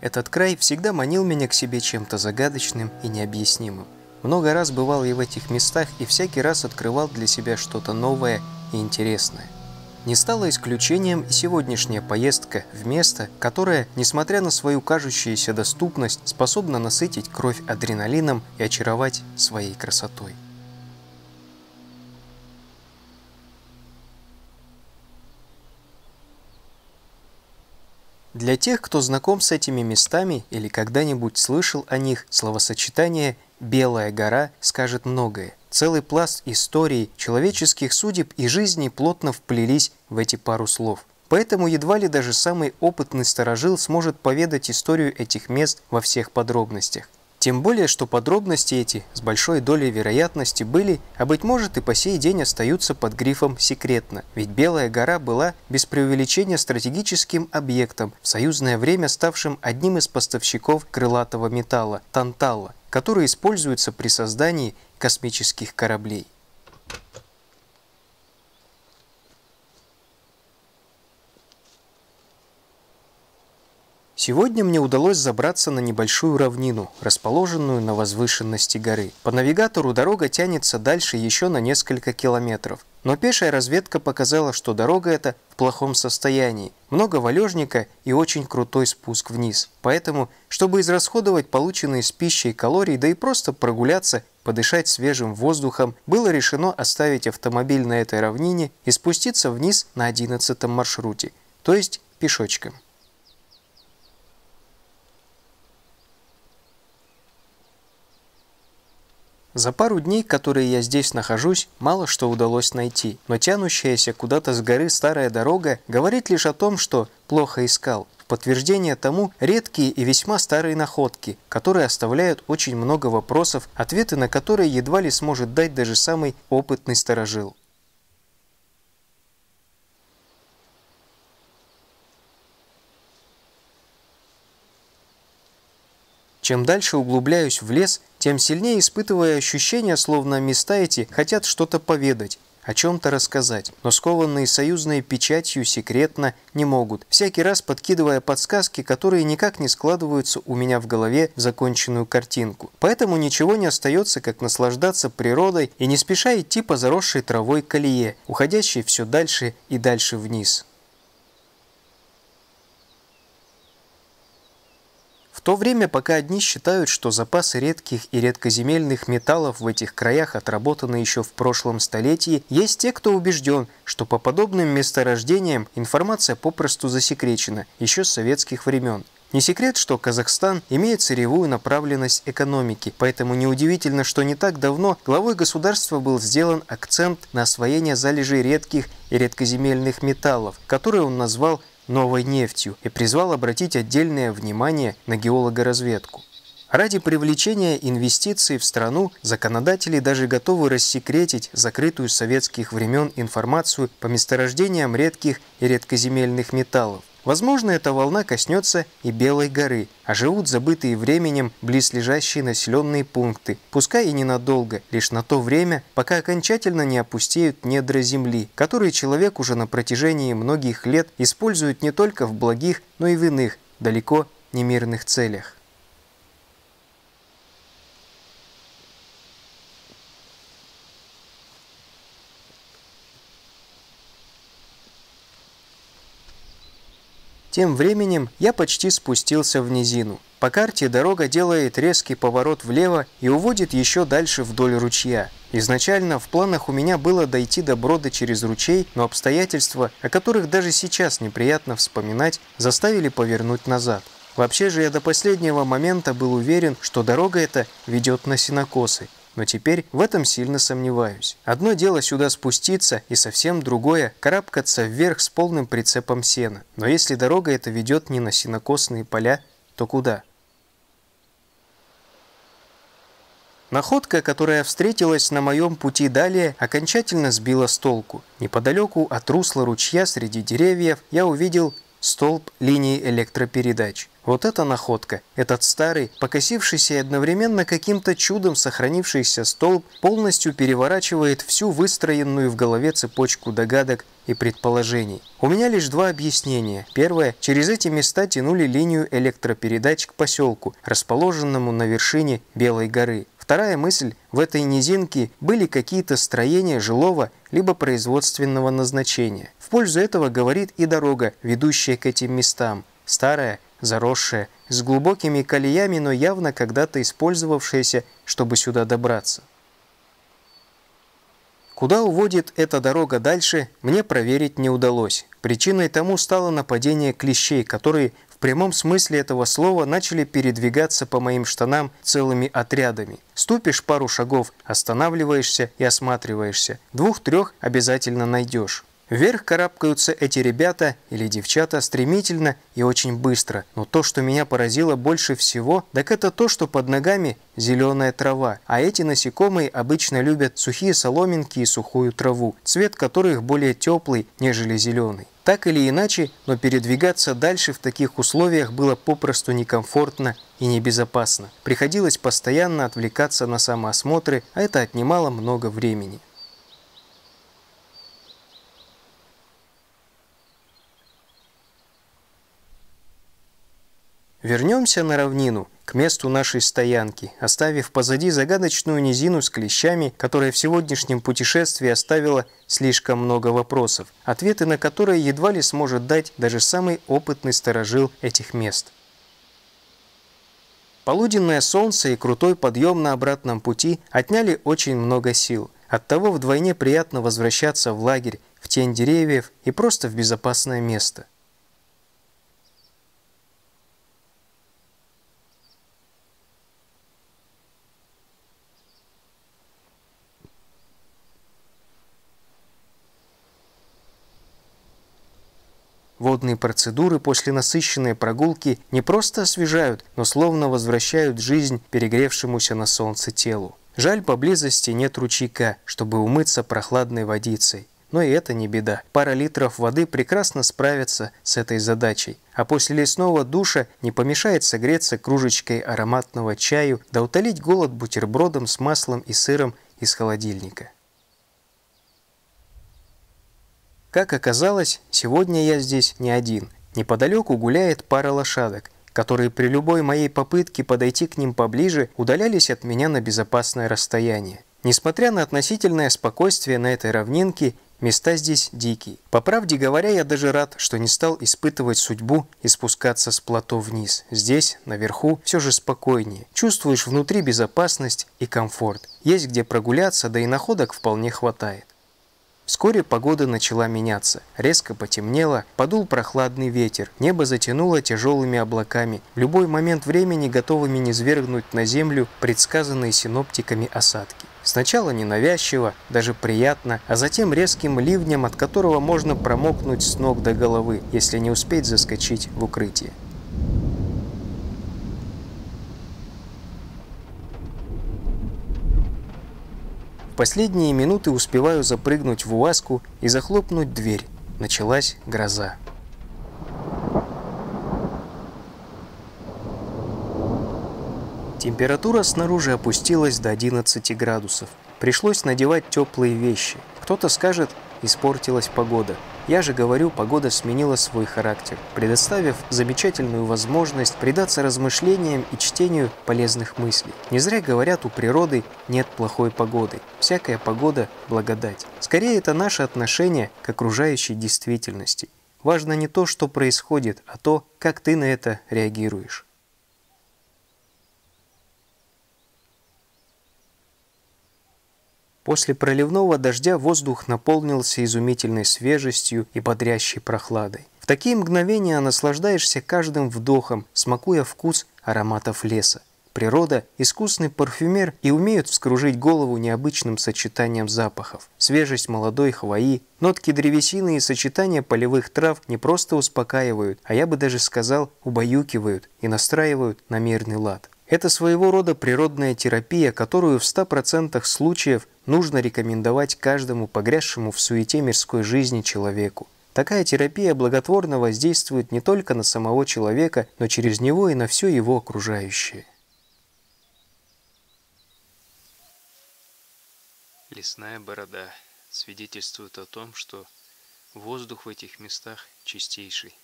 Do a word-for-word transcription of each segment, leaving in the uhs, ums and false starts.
Этот край всегда манил меня к себе чем-то загадочным и необъяснимым. Много раз бывал я в этих местах и всякий раз открывал для себя что-то новое и интересное. Не стала исключением и сегодняшняя поездка в место, которое, несмотря на свою кажущуюся доступность, способно насытить кровь адреналином и очаровать своей красотой. Для тех, кто знаком с этими местами или когда-нибудь слышал о них, словосочетание «Белая гора» скажет многое. Целый пласт историй, человеческих судеб и жизней плотно вплелись в эти пару слов. Поэтому едва ли даже самый опытный старожил сможет поведать историю этих мест во всех подробностях. Тем более, что подробности эти с большой долей вероятности были, а быть может и по сей день остаются под грифом «секретно». Ведь Белая гора была без преувеличения стратегическим объектом, в союзное время ставшим одним из поставщиков крылатого металла – тантала, который используется при создании космических кораблей. Сегодня мне удалось забраться на небольшую равнину, расположенную на возвышенности горы. По навигатору дорога тянется дальше еще на несколько километров. Но пешая разведка показала, что дорога эта в плохом состоянии. Много валежника и очень крутой спуск вниз. Поэтому, чтобы израсходовать полученные с пищей калории, да и просто прогуляться, подышать свежим воздухом, было решено оставить автомобиль на этой равнине и спуститься вниз на одиннадцатом маршруте, то есть пешочком. За пару дней, которые я здесь нахожусь, мало что удалось найти, но тянущаяся куда-то с горы старая дорога говорит лишь о том, что плохо искал. В подтверждение тому редкие и весьма старые находки, которые оставляют очень много вопросов, ответы на которые едва ли сможет дать даже самый опытный старожил. Чем дальше углубляюсь в лес, тем сильнее испытываю ощущение, словно места эти хотят что-то поведать, о чем-то рассказать, но скованные союзной печатью секретно не могут, всякий раз подкидывая подсказки, которые никак не складываются у меня в голове в законченную картинку. Поэтому ничего не остается, как наслаждаться природой и не спеша идти по заросшей травой колее, уходящей все дальше и дальше вниз. В то время, пока одни считают, что запасы редких и редкоземельных металлов в этих краях отработаны еще в прошлом столетии, есть те, кто убежден, что по подобным месторождениям информация попросту засекречена еще с советских времен. Не секрет, что Казахстан имеет сырьевую направленность экономики, поэтому неудивительно, что не так давно главой государства был сделан акцент на освоение залежей редких и редкоземельных металлов, которые он назвал новой нефтью, и призвал обратить отдельное внимание на геологоразведку. Ради привлечения инвестиций в страну законодатели даже готовы рассекретить закрытую с советских времен информацию по месторождениям редких и редкоземельных металлов. Возможно, эта волна коснется и Белой горы, а живут забытые временем близлежащие населенные пункты, пускай и ненадолго, лишь на то время, пока окончательно не опустеют недра земли, которые человек уже на протяжении многих лет использует не только в благих, но и в иных, далеко не мирных целях. Тем временем я почти спустился в низину. По карте дорога делает резкий поворот влево и уводит еще дальше вдоль ручья. Изначально в планах у меня было дойти до брода через ручей, но обстоятельства, о которых даже сейчас неприятно вспоминать, заставили повернуть назад. Вообще же я до последнего момента был уверен, что дорога эта ведет на сенокосы. Но теперь в этом сильно сомневаюсь. Одно дело сюда спуститься, и совсем другое – карабкаться вверх с полным прицепом сена. Но если дорога эта ведет не на сенокосные поля, то куда? Находка, которая встретилась на моем пути далее, окончательно сбила с толку. Неподалеку от русла ручья среди деревьев я увидел столб линии электропередач. Вот это находка! Этот старый, покосившийся и одновременно каким-то чудом сохранившийся столб полностью переворачивает всю выстроенную в голове цепочку догадок и предположений. У меня лишь два объяснения. Первое. Через эти места тянули линию электропередач к поселку, расположенному на вершине Белой горы. Вторая мысль. В этой низинке были какие-то строения жилого либо производственного назначения. В пользу этого говорит и дорога, ведущая к этим местам. Старая, заросшая, с глубокими колеями, но явно когда-то использовавшаяся, чтобы сюда добраться. Куда уводит эта дорога дальше, мне проверить не удалось. Причиной тому стало нападение клещей, которые в прямом смысле этого слова начали передвигаться по моим штанам целыми отрядами. Ступишь пару шагов, останавливаешься и осматриваешься. Двух-трех обязательно найдешь. Вверх карабкаются эти ребята или девчата стремительно и очень быстро. Но то, что меня поразило больше всего, так это то, что под ногами зеленая трава. А эти насекомые обычно любят сухие соломинки и сухую траву, цвет которых более теплый, нежели зеленый. Так или иначе, но передвигаться дальше в таких условиях было попросту некомфортно и небезопасно. Приходилось постоянно отвлекаться на самоосмотры, а это отнимало много времени. Вернемся на равнину, к месту нашей стоянки, оставив позади загадочную низину с клещами, которая в сегодняшнем путешествии оставила слишком много вопросов, ответы на которые едва ли сможет дать даже самый опытный сторожил этих мест. Полуденное солнце и крутой подъем на обратном пути отняли очень много сил. Оттого вдвойне приятно возвращаться в лагерь, в тень деревьев и просто в безопасное место. Водные процедуры после насыщенной прогулки не просто освежают, но словно возвращают жизнь перегревшемуся на солнце телу. Жаль, поблизости нет ручейка, чтобы умыться прохладной водицей. Но и это не беда. Пара литров воды прекрасно справится с этой задачей. А после лесного душа не помешает согреться кружечкой ароматного чаю, да утолить голод бутербродом с маслом и сыром из холодильника. Как оказалось, сегодня я здесь не один. Неподалеку гуляет пара лошадок, которые при любой моей попытке подойти к ним поближе удалялись от меня на безопасное расстояние. Несмотря на относительное спокойствие на этой равнинке, места здесь дикие. По правде говоря, я даже рад, что не стал испытывать судьбу и спускаться с плато вниз. Здесь, наверху, все же спокойнее. Чувствуешь внутри безопасность и комфорт. Есть где прогуляться, да и находок вполне хватает. Вскоре погода начала меняться. Резко потемнело, подул прохладный ветер, небо затянуло тяжелыми облаками, в любой момент времени готовыми низвергнуть на землю предсказанные синоптиками осадки. Сначала ненавязчиво, даже приятно, а затем резким ливнем, от которого можно промокнуть с ног до головы, если не успеть заскочить в укрытие. В последние минуты успеваю запрыгнуть в УАЗку и захлопнуть дверь. Началась гроза. Температура снаружи опустилась до одиннадцати градусов. Пришлось надевать теплые вещи. Кто-то скажет, испортилась погода. Я же говорю, погода сменила свой характер, предоставив замечательную возможность предаться размышлениям и чтению полезных мыслей. Не зря говорят, у природы нет плохой погоды. Всякая погода – благодать. Скорее, это наше отношение к окружающей действительности. Важно не то, что происходит, а то, как ты на это реагируешь. После проливного дождя воздух наполнился изумительной свежестью и бодрящей прохладой. В такие мгновения наслаждаешься каждым вдохом, смакуя вкус ароматов леса. Природа – искусный парфюмер и умеет вскружить голову необычным сочетанием запахов. Свежесть молодой хвои, нотки древесины и сочетания полевых трав не просто успокаивают, а я бы даже сказал, убаюкивают и настраивают на мирный лад. Это своего рода природная терапия, которую в ста процентах случаев нужно рекомендовать каждому погрязшему в суете мирской жизни человеку. Такая терапия благотворно воздействует не только на самого человека, но через него и на все его окружающее. Лесная борода свидетельствует о том, что воздух в этих местах чистейший.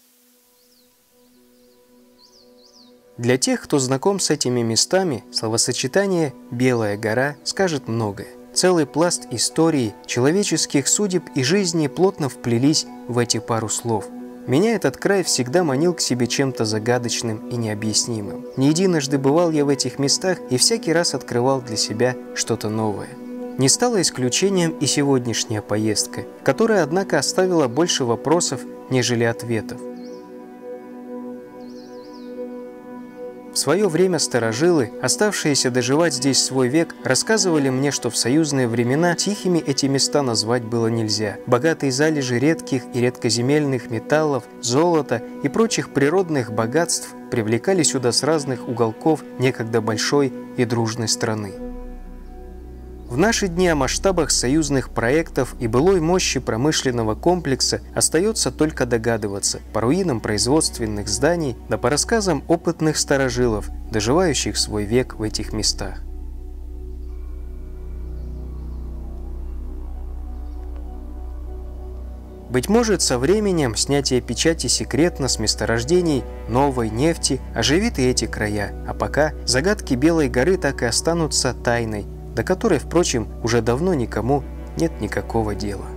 Для тех, кто знаком с этими местами, словосочетание «Белая гора» скажет многое. Целый пласт истории, человеческих судеб и жизни плотно вплелись в эти пару слов. Меня этот край всегда манил к себе чем-то загадочным и необъяснимым. Не единожды бывал я в этих местах и всякий раз открывал для себя что-то новое. Не стало исключением и сегодняшняя поездка, которая, однако, оставила больше вопросов, нежели ответов. В свое время старожилы, оставшиеся доживать здесь свой век, рассказывали мне, что в союзные времена тихими эти места назвать было нельзя. Богатые залежи редких и редкоземельных металлов, золота и прочих природных богатств привлекали сюда с разных уголков некогда большой и дружной страны. В наши дни о масштабах союзных проектов и былой мощи промышленного комплекса остается только догадываться по руинам производственных зданий, да по рассказам опытных старожилов, доживающих свой век в этих местах. Быть может, со временем снятие печати секретно с месторождений новой нефти оживит и эти края, а пока загадки Белой горы так и останутся тайной, до которой, впрочем, уже давно никому нет никакого дела.